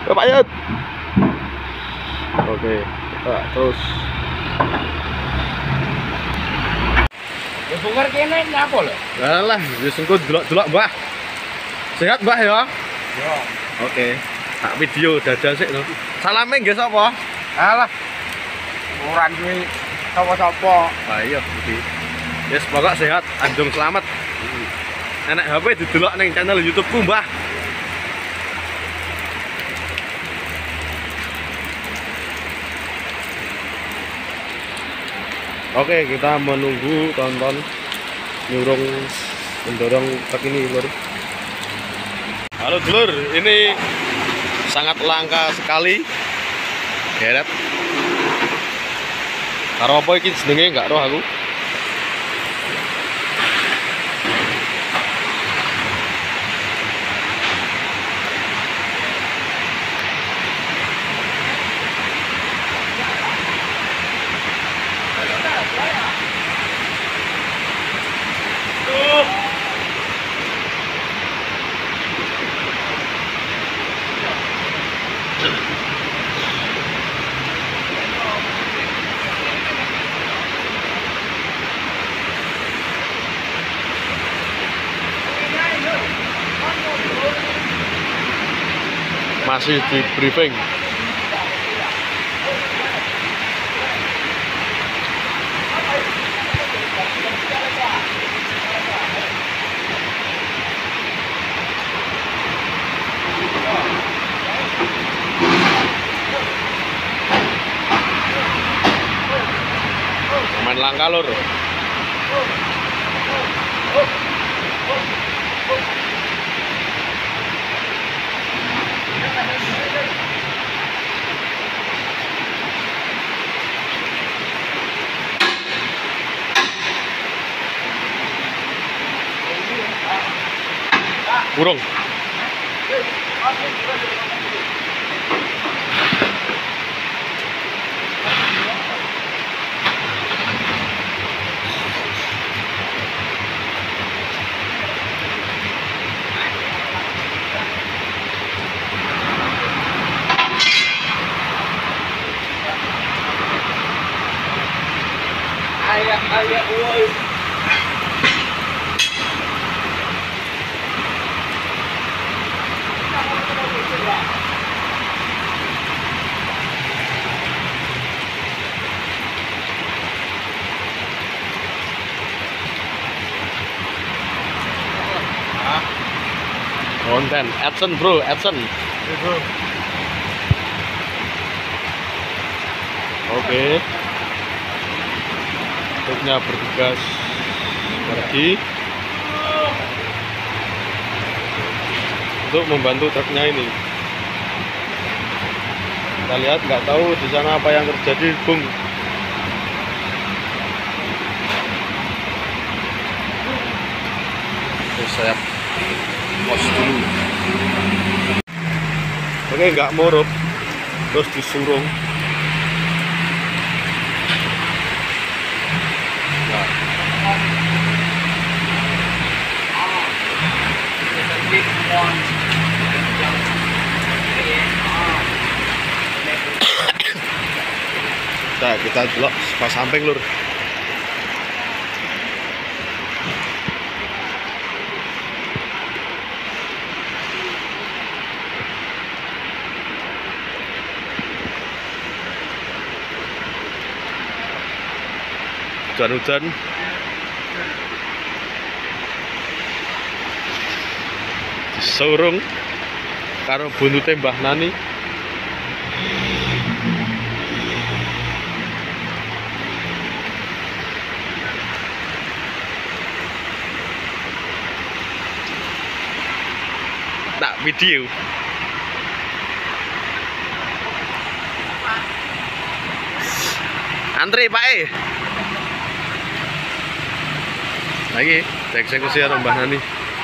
Pak Yud. Oke, terus. Ya bongkar kene nyapa lho? Lah, wis engko delok-delok, Mbah. Sehat, Mbah ya? Yo. Oke. Tak video dadah sik to. Salame nggih sapa? Alah. Ora duwe sapa-sapa. Lah iya iki. Yes, pokok sehat, anjung selamat. Enek HP didelok ning channel YouTube-ku, Mbah. Oke, kita menunggu tonton mendorong truk ini, Lur. Halo, Lur. Ini sangat langka sekali. Geret. Karo apa iki jenenge enggak roh aku. Masih di briefing. Main langka, Lur. Burung. Ayah, woi. Konten, action bro, action. Oke. Truknya bertugas lagi untuk membantu truknya ini. Kita lihat, nggak tahu di sana apa yang terjadi, Bung. Terus saya pos dulu. Oke, nggak murup, terus disurung. Nah, kita delok pas samping, Lur. Hujan-hujan. Disurung karo buntute Mbah Nani. Tak video. Antri Pak E. Lagi eksekusi atau Mbah Nani.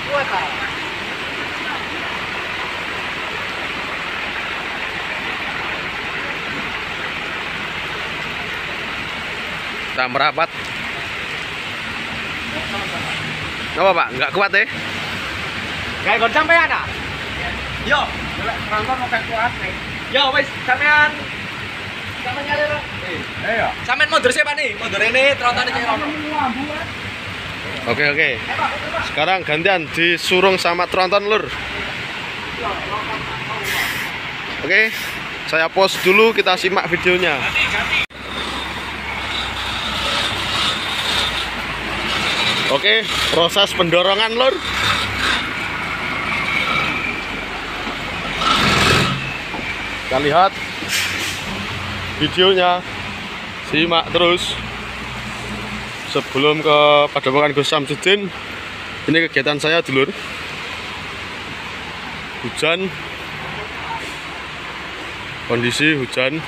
Kita merapat. Apa Pak? Nggak kuat ya? Kayak gon sampean ah. Yo. Delok tronton mau kayak kuat nih. Ya wis sampean nyari Bang. Ayo. Sampean mundur sih Pak nih. Mundur ini trontone cek rono. Oke. Sekarang gantian disurung sama tronton lur. Oke, saya pause dulu, kita simak videonya. Oke, proses pendorongan lur. Kita lihat videonya, simak terus. Sebelum ke Padepokan Gus Samsudin, ini kegiatan saya dulur. Hujan, kondisi hujan.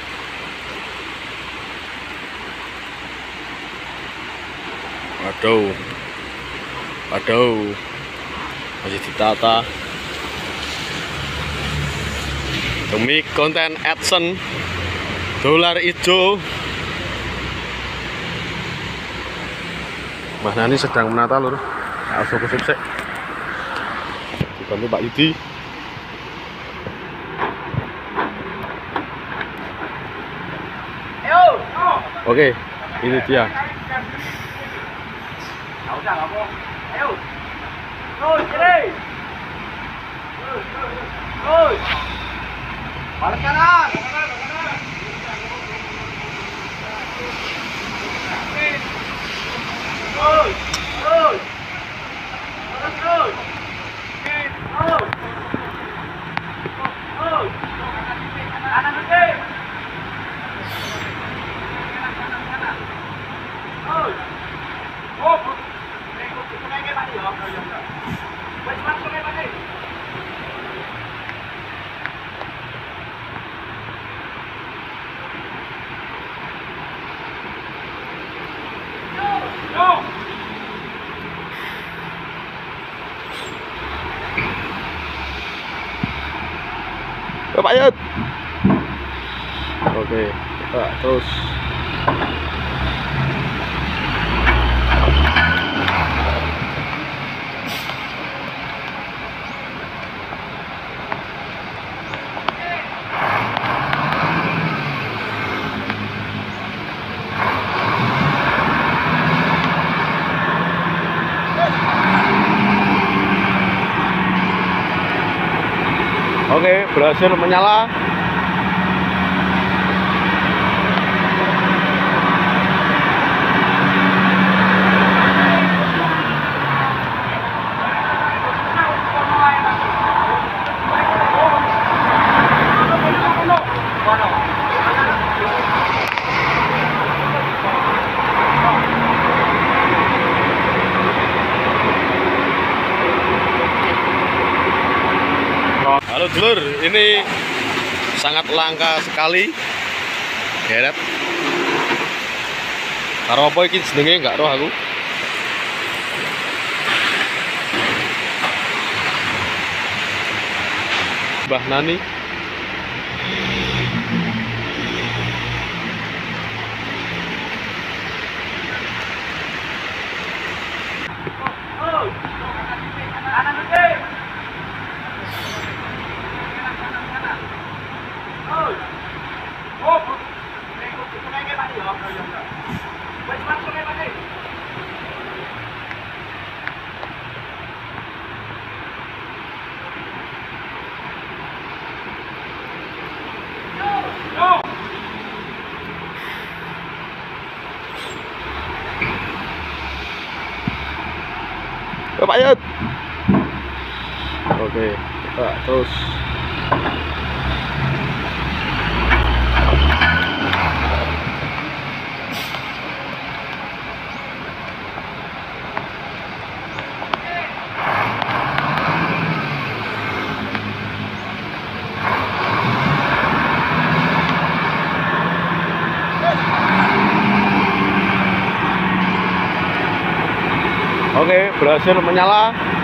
Waduh, masih ditata demi konten AdSense dolar hijau. Mas Nani sedang menata lur. Langsung kusuk sik. Dibantu Pak Yudi. Oke, ini dia. Udah enggak apa. Ayo. Terus, kiri. Terus. Balik kanan. Terus. Terus. Terus. Terus. Terus. Kanan dikit. Terus. Oh, sungai ke Pak ya. Wes masuk ke Pak. Yo. Pak Yud. Oke, kita terus. Oke, berhasil menyala. Halo dulur, ini sangat langka sekali. Geret. Karo apa iki jenenge enggak roh aku. Mbah Nani. Pak Yud. Oke, kita terus. Oke, berhasil menyala.